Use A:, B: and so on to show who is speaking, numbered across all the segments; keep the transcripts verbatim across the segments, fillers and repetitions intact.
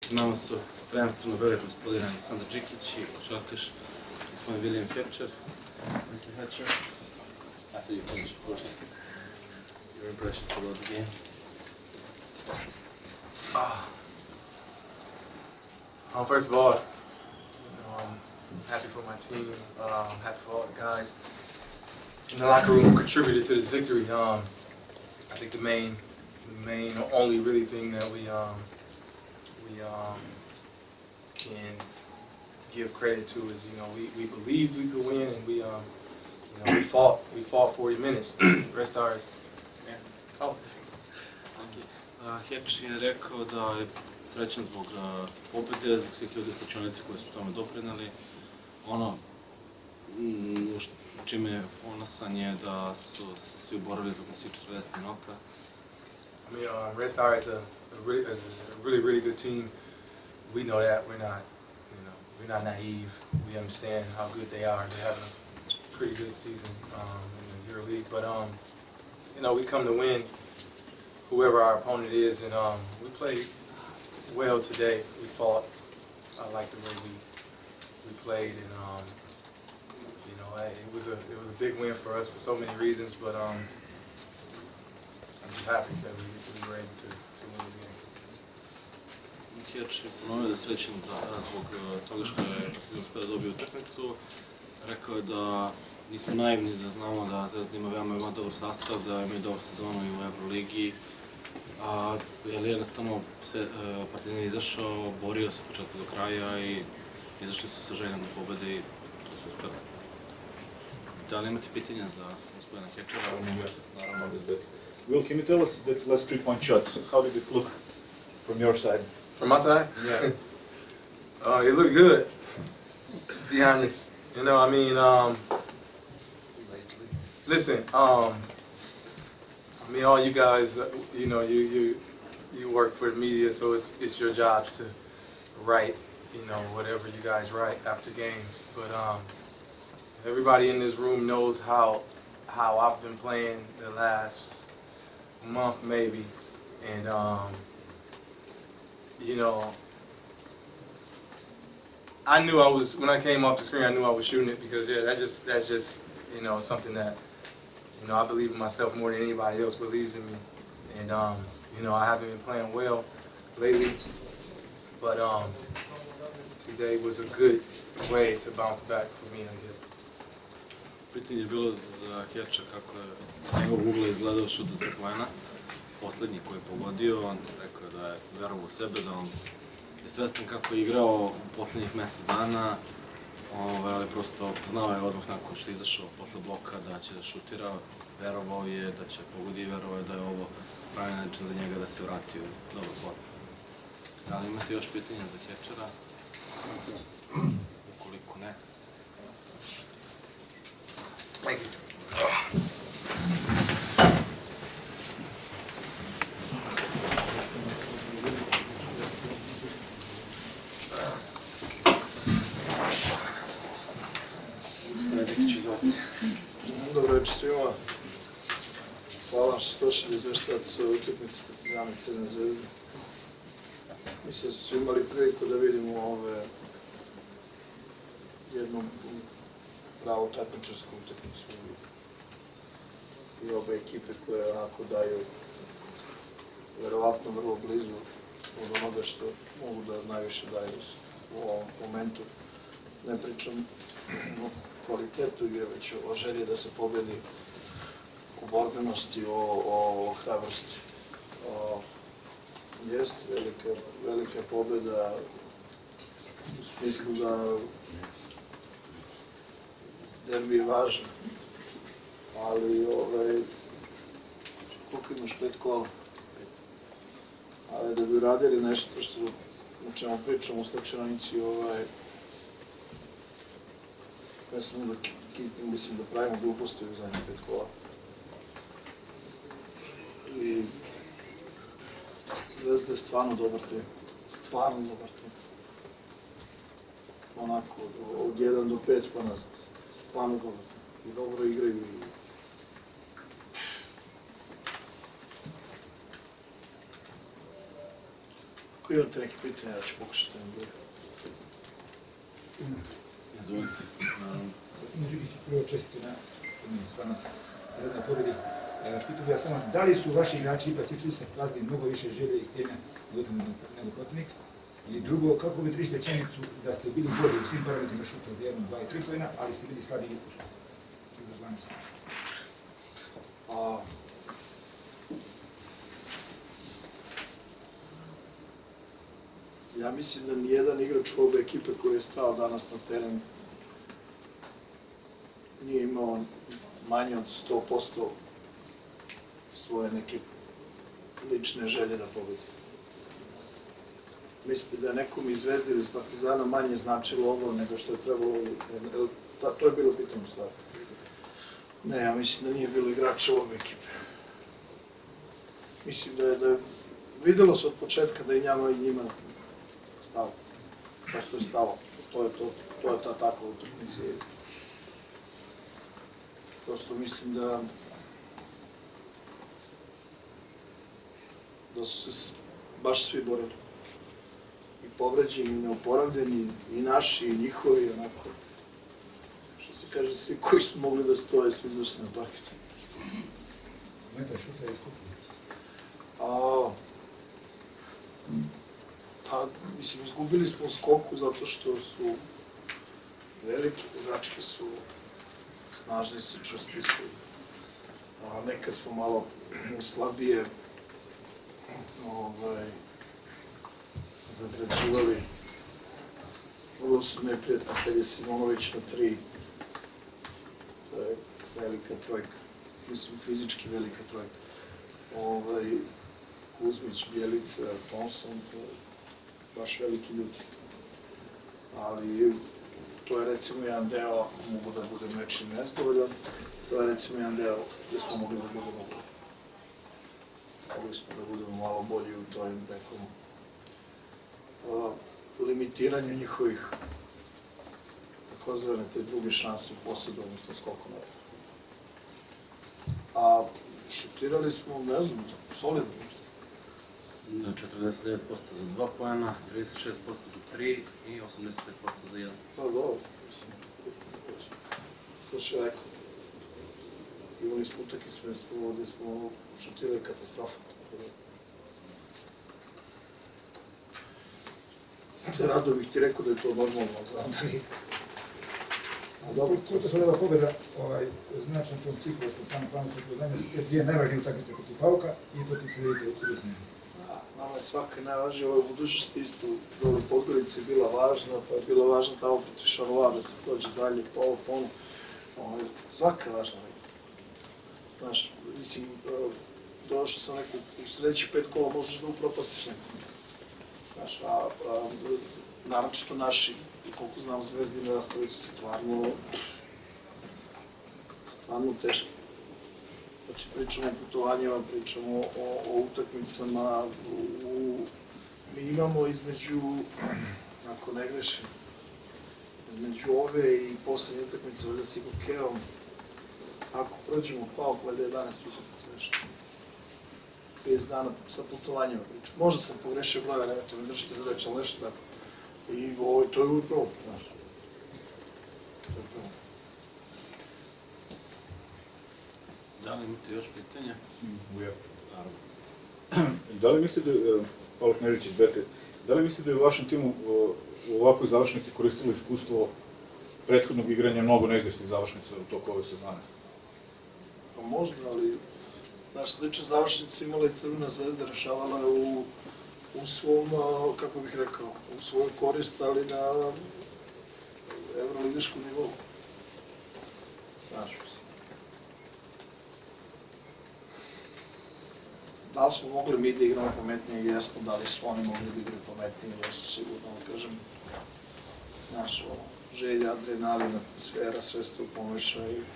A: S nama su trener Crno-Beli gospodin Aleksandar Džikić i košarkaš gospodin William Hatcher. mister Hatcher, after you finish, of course, your impressions about the game.
B: Uh, um, first of all, you know, I'm happy for my team. Uh, I'm happy for all the guys in the locker room who contributed to this victory. Um, I think the main, the main, only really thing that we um, we um, can give credit to is, you know, we, we believed we could win, and we um, you know, we fought we fought forty minutes. The rest ours. Yeah. Oh.
A: Hatch je rekao da je srećan zbog pobjede, zbog svih ljudi slučajnici koji su tome doprineli. Ono čime je ponosan je da su se svi borili zbog svih četrdeset minuta.
B: I mean, um, Red Star is a, a really, is a really, really good team. We know that. We're not, you know, we're not naive. We understand how good they are. They're having a pretty good season um, in the EuroLeague. But um, you know, we come to win, whoever our opponent is, and um, we played well today. We fought. I like the way we we played, and um, you know, it was a it was a big win for us for so many reasons. But um, I'm just happy that we, we were able to, to win this game.
A: Hatch je ponovio da je srećan zbog toga što je uspio da dobije utakmicu. Rekao je da nismo naivni, da znamo da Zvezda ima veoma veoma dobar sastav, da imaju dobru sezonu i u Euroligi. Ali jednostavno se Partizan izašao, borio se početka do kraja i izašli su sa željom da pobede i to su uspeli. Da li imate pitanja za gospodina Hatchera?
C: Naravno, Will, can you tell us that last three-point shot? How did it look from your side?
B: From my side? Yeah. uh, it looked good, to be honest. You know, I mean, um, listen, um, I mean, all you guys, you know, you you you work for the media, so it's it's your job to write, you know, whatever you guys write after games. But um, everybody in this room knows how how I've been playing the last month, maybe, and um, you know, I knew I was when I came off the screen. I knew I was shooting it because yeah, that just that's just you know something that. You know, I believe in myself more than anybody else believes in me, and um, you know, I haven't been playing well lately, but um, today was a good way to bounce back for me, I guess.
A: Pitanje je bilo za Hatcha kako je njegov ugla izgledao šut za tri poena, poslednji koji je pogodio. On rekao je da je verovao u sebe, da on je svestan kako je igrao u poslednjih mesec dana. Ali prosto znao je odmah nakon što je izašao posle bloka da će da šutira, verovao je da će pogodi i verovao je da je ovo pravi način za njega da se vrati u dobar formu. Da li imate još pitanja za Hatchera? Ukoliko ne.
B: Thank you.
D: Dobro večer svima. Hvala što ste došli izveštavati s ove utakmice Partizana i Crvene Zvezde. Mislim da smo svi imali priliku da vidimo ove jednu pravu takmičarsku utakmicu i obe ekipe koje onako daju verovatno vrlo blizu od onoga što mogu da najviše daju u ovom momentu. Ne pričam o kvalitetu igre, već o želji da se pobedi, o borbenosti, o, o hrabrosti. O, jest velika, velika pobeda u smislu da derbi je važan, ali ovaj, koliko imaš pet kola, ali da bi uradili nešto što o čemu pričamo u slučajnici, ovaj, ne samo da, mislim da pravimo gluposti u zadnjih pet kola. I Zvezda je stvarno dobar tim. Stvarno dobar tim. Onako, od jedan do pet pa nas stvarno dobar tim. I dobro igraju i Ako imate neke pitanja, ja ću pokušati da vam bude.
A: Izvolite. Naravno.
E: Međutim, prvo čestiti na stvarno na pobjedi. Pitao bih ja samo, da li su vaši igrači ipak ti su se pokazali mnogo više želje i htjenja nego protivnik? I drugo, kako bi trište činjenicu da ste bili bolji u svim parametrima šuta za jednu, dva i tri pojena, ali ste bili slabiji u šutu?
D: A, ja mislim da nijedan igrač u obe ekipe koji je stao danas na teren nije imao manje od sto posto svoje neke lične želje da pobedi. Mislite da je nekom iz Zvezde ili iz Partizana manje značilo ovo nego što je trebalo? To je bilo pitanje u stvari. Ne, ja mislim da nije bilo igrača u obe ekipe. Mislim da je, da je videlo se od početka da je njama i njima stalo. Prosto je stalo. To je, to, to je ta takva utakmica. Prosto mislim da da su se baš svi borili. I povređeni, i neoporavljeni, i naši, i njihovi, onako. Što se kaže, svi koji su mogli da stoje, svi izašli na parket.
E: Meta šuta je iskupio.
D: A, pa, mislim, izgubili smo skoku zato što su veliki, igrački su snažni su, čvrsti su. A nekad smo malo slabije ovaj, zagrađivali. Vrlo su neprijatno kad je Simonović na tri. To je velika trojka. Mislim, fizički velika trojka. Ovaj, Kuzmić, Bjelica, Thompson, to je baš veliki ljudi. Ali to je recimo jedan deo, ako mogu da budem nečim nezdovoljan, to je recimo jedan deo gdje smo mogli da budemo bolji. Mogli smo da budemo malo bolji u toj nekom uh, limitiranju njihovih takozvane te druge šanse u posledu, odnosno skoku na. A šutirali smo, ne znam, solidno.
A: četrdeset devet posto za dva poena, trideset šest posto za tri i osamdeset pet posto za jedan.
D: Pa dobro, mislim, sad što je rekao. Imali smo utakmice gdje smo šutirali katastrofu. Rado bih ti rekao da je to normalno, znam da nije. A dobro,
E: Koliko se ova pobjeda znači na tom psihološkom planu, planu se poznanje, dvije najvažnije utakmice protiv Pauka i protiv Cedevite u Rusnjeni.
D: Nama je svaka najvažnija, ova budućnost isto dobro Podgorica je bila važna, pa je bila važna tamo protiv Šarloa da se dođe dalje, pa ovo, pa ono. Svaka je važna. Znaš, mislim, došao sam neku, u sljedećih pet kola možeš da upropastiš nekom. Znaš, a naročito naši, koliko znam Zvezdine raspravice, stvarno, stvarno teško. Znači, pričamo o putovanjima, pričamo o, o utakmicama, u, mi imamo između, ako ne grešim, između ove i poslednje utakmice, valjda s Ikokeom, ako prođemo Pauk, valjda jedanaest utakmica, nešto. trideset dana sa putovanjima pričamo. Možda sam pogrešio broja, nemojte me držite za reč, ali nešto tako. I ovo, to je upravo, znaš. To je upravo.
A: Da li imate još pitanja?
C: Naravno. Da li mislite da, Pavle Knežević iz Bete, da li mislite da je u vašem timu u ovakvoj završnici koristilo iskustvo prethodnog igranja mnogo neizvestnih završnica u toku ove sezone?
D: Pa možda, ali naš slična završnica imala i Crvena zvezda, rešavala je u, u svom, kako bih rekao, u svojoj korist, ali na evroligaškom nivou. Znaš, da li smo mogli mi da igramo pametnije, jesmo, da li su oni mogli da igraju pametnije, jesu sigurno, da kažem, znaš, želja, adrenalin, atmosfera, sve se tu pomeša i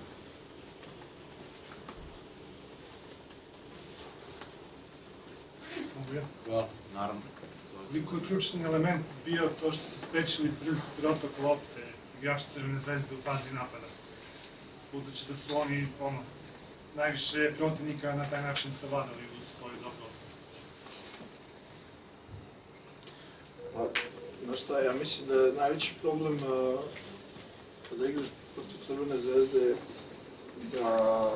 A: Hvala, naravno.
F: Koliko je ključni element bio to što ste sprečili brz protok lopte igrači Crvene zvezde u fazi napada. Budući da su oni ono, najviše protivnika na taj način savladali uz svoju dobru.
D: Znaš šta, ja mislim da je najveći problem uh, kada igraš protiv Crvene zvezde da,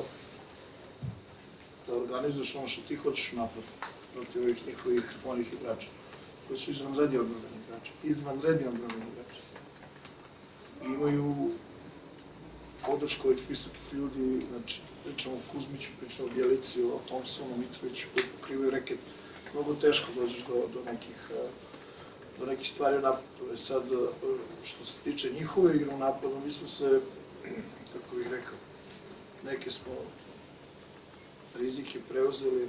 D: da organizuješ ono što ti hoćeš u napadu protiv ovih njihovih spoljnih igrača, koji su izvanredni odbrambeni igrači. Izvanredni odbrambeni igrači. I imaju podršku ovih visokih ljudi, znači pričamo o Kuzmiću, pričamo o Bjelici, o Thompsonu, Mitroviću, koji pokrivaju reket. Mnogo teško dođeš do, do nekih do nekih stvari u napadu. Sad, što se tiče njihove igre u napadu, mi smo se, kako bih rekao, neke smo rizike preuzeli.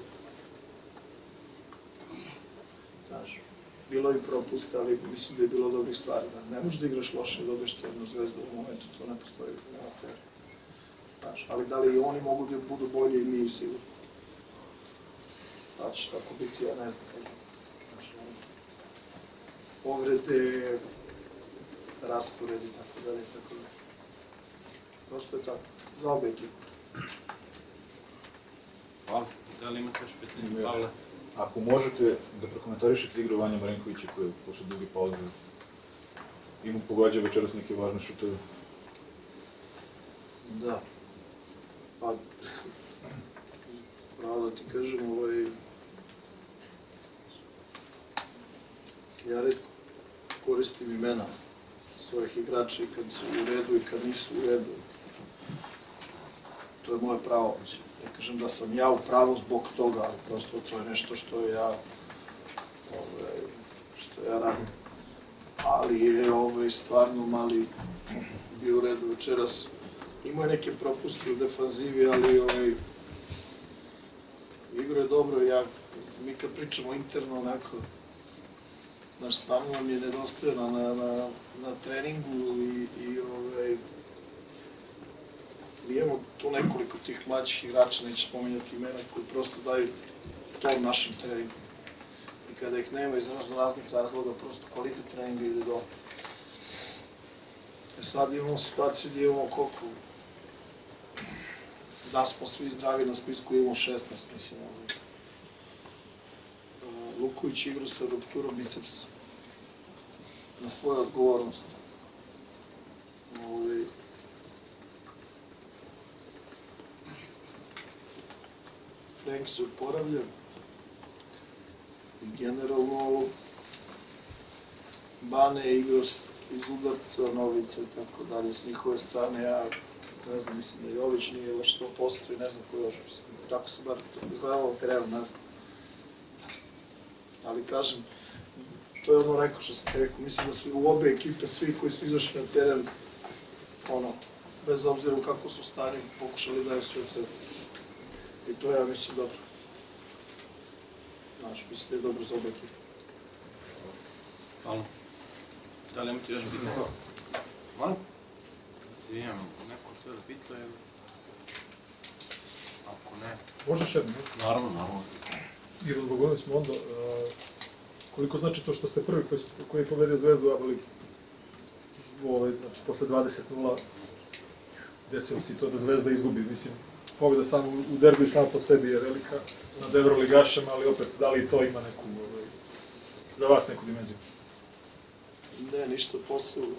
D: Znaš, bilo je propusta, ali mislim da je bilo dobrih stvari. Ne možeš da igraš loše i dobiješ Crvenu zvezdu u momentu, to ne postoji na terenu. Znaš, ali da li i oni mogu da budu bolji i mi sigurno. Da će tako biti, ja ne znam kako. Povrede, raspored i tako dalje, tako dalje. Prosto je tako, za obe ekipe.
A: Hvala. Da li imate još pitanje? Hvala.
C: Ako možete da prokomentarišete igru Vanja Marinkovića koji je posle duge pauze ima pogađa večeras neke važne šutove.
D: Da. Pa, pravo da ti kažem, ovaj, ja redko koristim imena svojih igrača i kad su u redu i kad nisu u redu. To je moje pravo. Ne kažem da sam ja u pravu zbog toga, ali prosto to je nešto što ja, ovaj, što ja radim. Ali je ovaj, stvarno mali bio u redu večeras. Imao je neke propuste u defanzivi, ali ovaj, igra je dobro. Ja, mi kad pričamo interno, onako, znaš, stvarno nam je nedostajeno na, na, na treningu i, i ovaj, mi imamo tu nekoliko tih mlađih igrača, neću spominjati imena, koji prosto daju to našem treningu. I kada ih nema iz raznih razloga, prosto kvalitet treninga ide do. Jer sad imamo situaciju gdje imamo koliko, da smo svi zdravi, na spisku imamo šesnaest, mislim. Luković igra sa rupturom bicepsa na svoju odgovornost. Ove, Frank se oporavlja i generalno Bane igra iz udarca, Novica i tako dalje s njihove strane. Ja ne znam, mislim da Jović nije baš sto posto i ne znam ko još. Tako se bar izgledalo u terenu, ne znam. Ali kažem, to je ono rekao što sam te rekao, mislim da su u obe ekipe, svi koji su izašli na teren, ono, bez obzira u kako su stani, pokušali da daju sve cete. I to ja mislim dobro. Znaš, mislim da je dobro za obe ekipe.
A: Hvala. Da li imate još pitanje? Hvala. Se imam neko što da pita ili? Ako ne...
G: Možeš jedno?
A: Naravno, naravno.
G: I razgovorili smo onda, koliko znači to što ste prvi koji je povedio Zvezdu, ali znači posle dvadeset nula desilo se i to da Zvezda izgubi, mislim, pobjeda samo u derbiju samo po sebi je velika nad Evroligašama, ali opet, da li to ima neku, za vas neku dimenziju?
D: Ne, ništa posebno.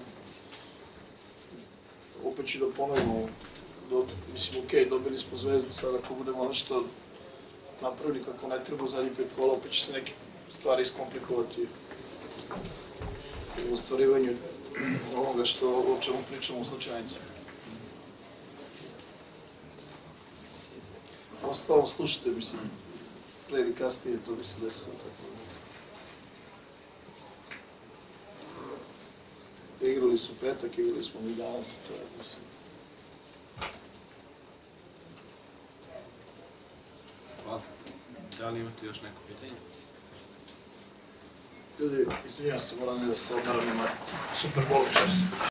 D: Opet ću da ponovimo, mislim, okej, dobili smo Zvezdu, sad ako budemo ono što napravili kako ne treba u zadnjih pet kola, opet će se neke stvari iskomplikovati u ostvarivanju onoga što, o čemu pričamo u slučajnici. Ostalo slušajte, mislim, pre ili kasnije to bi se desilo tako. Igrali su petak, igrali smo mi danas, to je, mislim.
A: Hvala. Da li imate još neko pitanje?
D: Ljudi, izvinjam se, moram da se odmaram na Super Bowl čas.